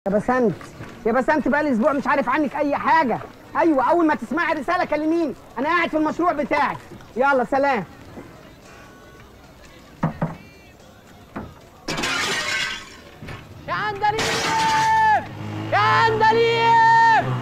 يا بسنت يا بسنت، بقالي اسبوع مش عارف عنك اي حاجه. ايوه، اول ما تسمعي رساله كلميني، انا قاعد في المشروع بتاعي. يلا سلام. يا عندليب يا عندليب،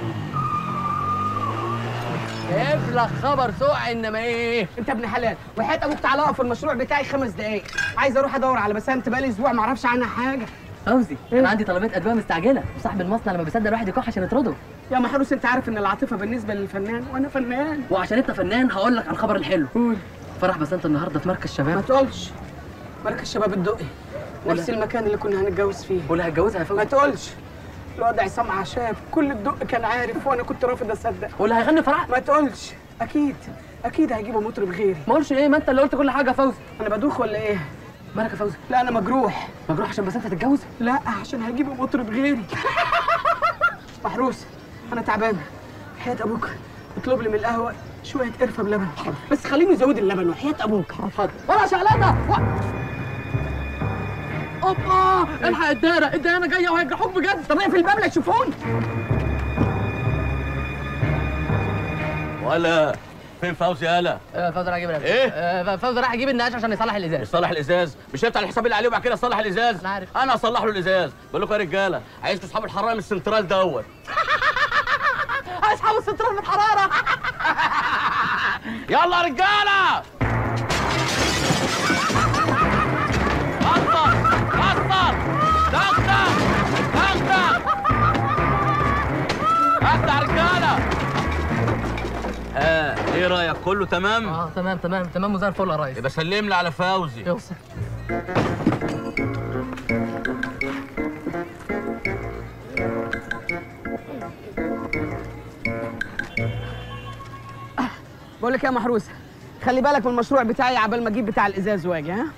جايب لك خبر سوء. انما ايه انت ابن حلال، وحياة ابوك تعالى اقف في المشروع بتاعي 5 دقايق. عايز اروح ادور على بسنت، بقالي اسبوع ما اعرفش عنها حاجه. فوزي؟ انا عندي طلبات ادويه مستعجله، وصاحب المصنع لما بيصدق الواحد يكح عشان يطرده. يا محروس، انت عارف ان العاطفه بالنسبه للفنان وانا فنان. وعشان انت فنان هقول لك على الخبر الحلو. قول. فرح بسنت النهارده في مركز شباب. ما تقولش. مركز شباب الدقي، نفس المكان اللي كنا هنتجوز فيه. واللي هتجوزها يا فوزي؟ ما تقولش. الواد عصام عشاب كل الدق كان عارف، وانا كنت رافض اصدق. واللي هيغني فرح؟ ما تقولش. اكيد هيجيبوا مطرب غيري. ما اقولش ايه؟ ما انت اللي قلت كل حاجه يا فوزي. انا بدوخ ولا ايه؟ مالك يا فوزي؟ لا انا مجروح. مجروح عشان بسنت هتتجوز؟ لا، عشان هيجيبوا مطرب غيري. محروس، انا تعبان. حياة ابوك اطلب لي من القهوه شويه قرفه بلبن، بس خليني ازود اللبن وحياة ابوك. حاضر. ولا شغلانه. اوبا، الحق الدايره جايه وهيجرحوك بجد. طب اقفل الباب لا يشوفوني. ولا فين فوزي؟ يالا فوزي راح يجيب الازاز. ايه؟ فوزي راح يجيب النقاش عشان يصلح الازاز. يصلح الازاز؟ مش هيفتح الحساب اللي عليه وبعد كده يصلح الازاز؟ انا عارف. انا اصلح له الازاز. بقول لكم يا رجاله، عايزكم اصحاب الحراره من السنترال دوت. اصحاب السترال من الحراره. يلا يا رجاله، قصر دغدغ افتح رجاله. ايه رايك؟ كله تمام؟ تمام وزي الفل يا ريس. يبقى سلم لي على فوزي. يوصل. بقول لك يا محروس، خلي بالك من المشروع بتاعي عبال ما اجيب بتاع الازاز واجي. ها؟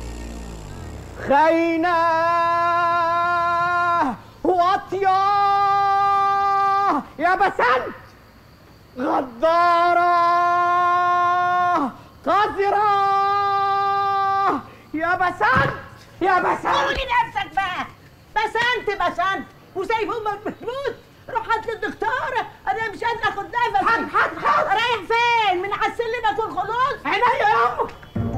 خاينه واطيه يا بسنت، غداره قذره يا بسنت يا بسنت. قولي نفسك بقى. بسنت وسايب امك بتموت. روح هات لي الدكتوره، انا مش قادره اخد نفسي. حاضر. رايح فين؟ من على السلم اكون خلاص. عينيا يا امك.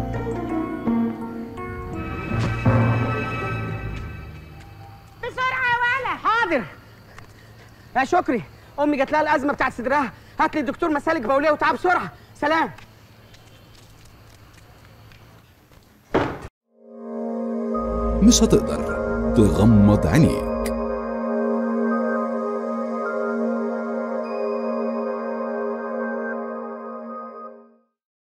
بسرعه يا ولا. حاضر يا شكري. امي جات لها الازمه بتاعت صدرها، هات لي الدكتور مسالك بوليه وتعال بسرعه. سلام. مش هتقدر تغمض عينيك.